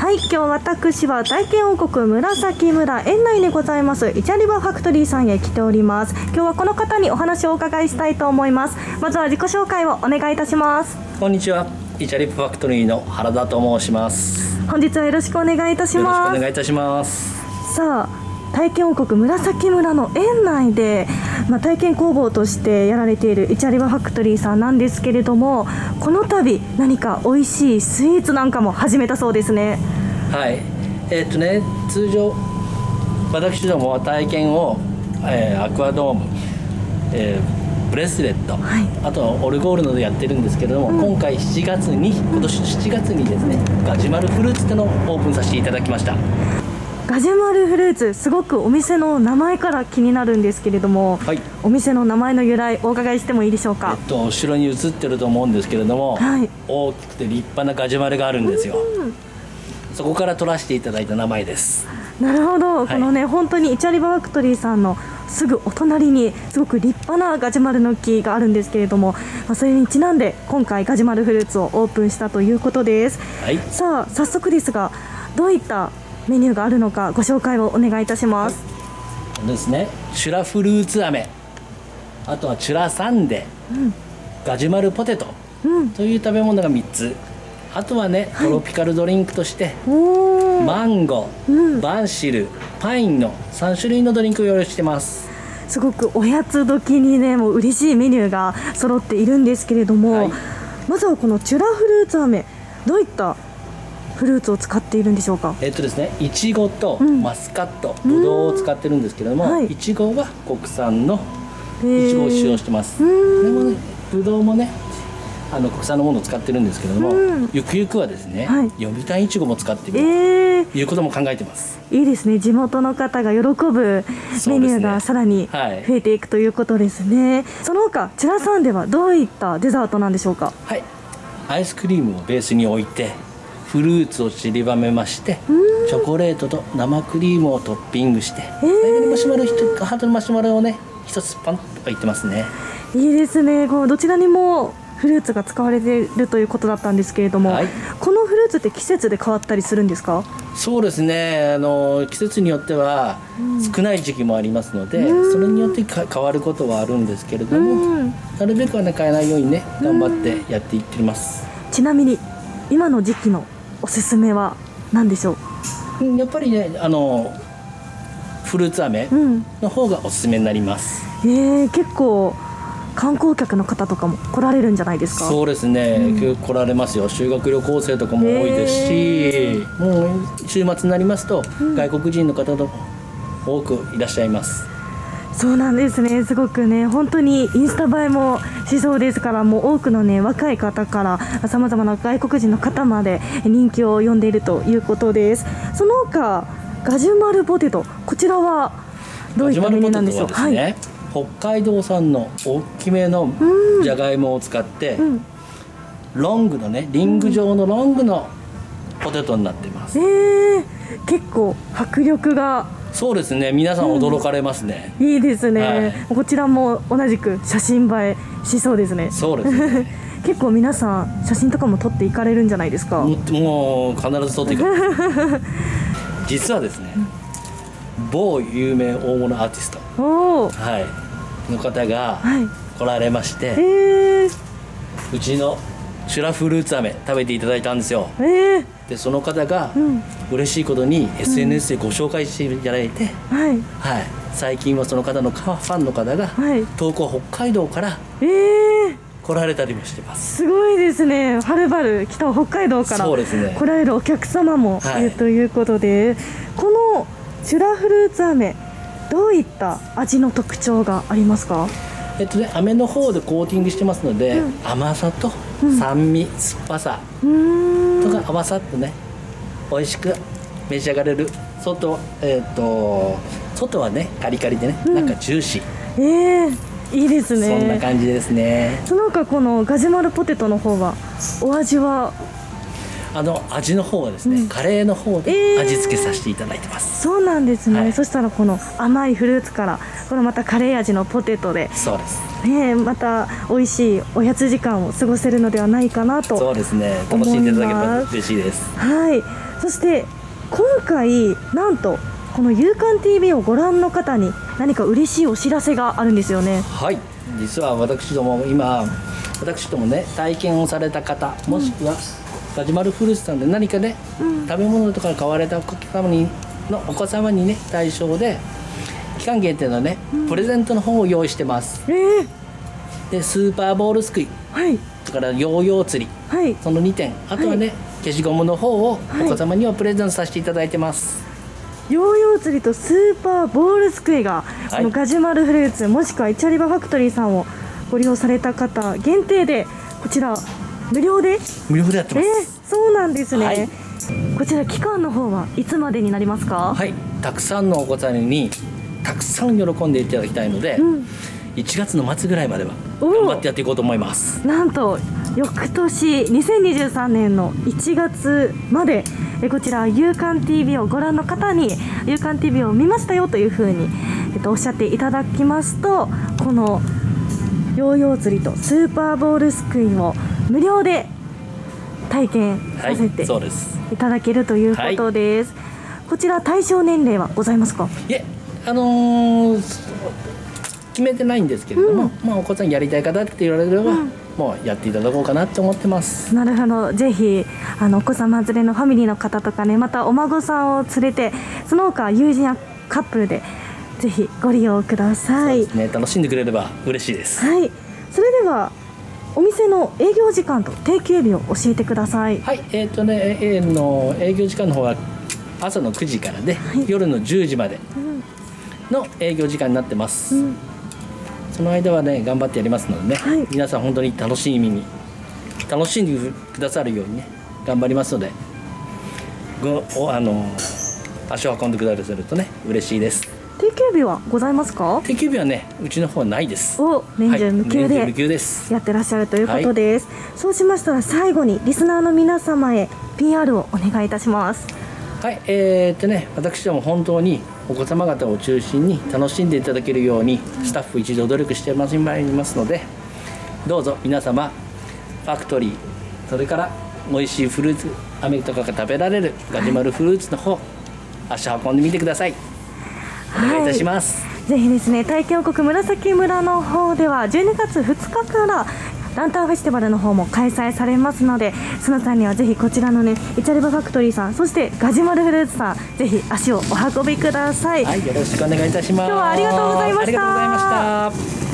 はい、今日私は体験王国紫村園内にございますイチャリバファクトリーさんへ来ております。今日はこの方にお話をお伺いしたいと思います。まずは自己紹介をお願いいたします。 こんにちは、イチャリバファクトリーの原田と申します。 本日はよろしくお願いいたします。 よろしくお願いいたします。 さあ、体験王国紫村の園内で、体験工房としてやられているイチャリバファクトリーさんなんですけれども、この度何か美味しいスイーツなんかも始めたそうですね。 はい、通常私どもは体験を、アクアドーム、ブレスレット、あとオルゴールなどやってるんですけれども、今回今年7月にですね、ガジュマルフルーツってのをオープンさせていただきました。 ガジュマルフルーツ、すごくお店の名前から気になるんですけれども、お店の名前の由来お伺いしてもいいでしょうか。 後ろに映ってると思うんですけれども、大きくて立派なガジュマルがあるんですよ。そこから取らせていただいた名前です。 なるほど、このね、本当にイチャリバファクトリーさんのすぐお隣にすごく立派なガジュマルの木があるんですけれども、それにちなんで今回ガジュマルフルーツをオープンしたということです。さあ、早速ですが、どういったメニューがあるのかご紹介をお願いいたします。 ですね、チュラフルーツ飴、あとはチュラサンデ、ガジュマルポテトという食べ物が3つ。あとはね、トロピカルドリンクとしてマンゴー、バンシル、パインの3種類のドリンクを用意してます。 すごくおやつ時にね、もう嬉しいメニューが揃っているんですけれども、まずはこのチュラフルーツ飴、どういったフルーツを使っているんでしょうか。 ですね、いちごとマスカット、ぶどうを使ってるんですけれども、いちごは国産のいちごを使用してます。でもね、ぶどうもね、国産のものを使ってるんですけれども、ゆくゆくはですね、読谷いちごも使ってみるということも考えてます。 いいですね、地元の方が喜ぶメニューがさらに増えていくということですね。その他、チュラサンデはどういったデザートなんでしょうか。 はい、アイスクリームをベースに置いてフルーツを散りばめまして、チョコレートと生クリームをトッピングして、最後にマシュマロハートのマシュマロをね、一つパンといってますね。 いいですね。こうどちらにもフルーツが使われているということだったんですけれども、このフルーツって季節で変わったりするんですか。 そうですね、季節によっては少ない時期もありますので、それによって変わることはあるんですけれども、なるべくはね、変えないようにね、頑張ってやっていってます。 ちなみに今の時期のおすすめは何でしょう。 やっぱりね、フルーツ飴の方がおすすめになります。 結構観光客の方とかも来られるんじゃないですか。 そうですね、来られますよ。修学旅行生とかも多いですし、もう週末になりますと、外国人の方と多くいらっしゃいます。 そうなんですね。すごくね、本当にインスタ映えもしそうですから、もう多くのね、若い方からさまざまな外国人の方まで人気を呼んでいるということです。その他、ガジュマルポテト、こちらはどういったメニューなんでしょう。 北海道産の大きめのじゃがいもを使って、ロングのね、リング状のロングのポテトになっています。 結構迫力が。 そうですね、皆さん驚かれますね。 いいですね、こちらも同じく写真映えしそうですね。 そうですね結構皆さん写真とかも撮っていかれるんじゃないですか。 もう必ず撮っていかれる実はですね、某有名大物アーティストの方が来られまして、うちのチュラフルーツ飴食べていただいたんですよ。でその方が嬉しいことに SNS でご紹介していただいて、最近はその方のファンの方が遠く北海道から来られたりもしてます。 すごいですね。はるばる北北海道から来られるお客様もいるということで、このチュラフルーツ飴、どういった味の特徴がありますか。 飴の方でコーティングしてますので、甘さと酸味、酸っぱさとか合わさってね、美味しく召し上がれる。外はねカリカリでね、なんかジューシー、 いいですね。 そんな感じですね。 その他、このガジュマルポテトの方はお味は。 味の方はですね、カレーの方で味付けさせていただいてます。 そうなんですね、 はい、 そしたらこの甘いフルーツからこのまたカレー味のポテトで、 そうですまた美味しいおやつ時間を過ごせるのではないかなと。 そうですね、楽しんでいただけたら嬉しいです。 はい、そして今回なんとこの夕刊 TV をご覧の方に何か嬉しいお知らせがあるんですよね。 はい、実は私どもね体験をされた方、もしくはガジュマルフルーツさんで何かね、食べ物とか買われたお子様にね対象で期間限定のね、プレゼントの方を用意してます。でスーパーボールすくい、それからヨーヨー釣り、その2点、あとはね、消しゴムの方をお子様にはプレゼントさせていただいてます。 ヨーヨー釣りとスーパーボールすくいが、このガジュマルフルーツもしくはイチャリバファクトリーさんをご利用された方限定で、こちら無料でやってます。 そうなんですね、こちら期間の方はいつまでになりますか？ はい、たくさんのお子さんにたくさん喜んでいただきたいので、1月の末ぐらいまでは頑張ってやっていこうと思います。 なんと翌年2023年の1月までこちら夕刊 TV をご覧の方に夕刊 TV を見ましたよというふうに、おっしゃっていただきますと、このヨーヨー釣りとスーパーボールすくいを無料で体験させていただけるということです。こちら対象年齢はございますか？ いえ、決めてないんですけれども、お子さんやりたい方って言われれば、もうやっていただこうかなって思ってます。 なるほど、ぜひお子様連れのファミリーの方とかね、またお孫さんを連れて、その他友人やカップルでぜひご利用ください。 そうですね、楽しんでくれれば嬉しいです。 はい、それではお店の営業時間と定休日を教えてください。 はい、の営業時間の方は朝の9時からで、夜の10時までの営業時間になってます。その間はね頑張ってやりますのでね、皆さん本当に楽しんでくださるようにね頑張りますので、足を運んでくださるとね嬉しいです。 定休日はございますか？ 定休日はねうちの方はないです。 年中無休でやってらっしゃるということです。そうしましたら最後にリスナーの皆様へ PR をお願いいたします。 はい、私ども本当にお子様方を中心に楽しんでいただけるようにスタッフ一同努力してまいりますので、どうぞ皆様ファクトリー、それから美味しいフルーツ飴とかが食べられるガジュマルフルーツの方、足を運んでみてください。お願いいたします。 ぜひですね、体験王国紫村の方では12月2日からランタンフェスティバルの方も開催されますので、その際にはぜひこちらのねイチャリバファクトリーさん、そしてガジュマルフルーツさん、ぜひ足をお運びください。 はい、よろしくお願いいたします。 今日はありがとうございました。 ありがとうございました。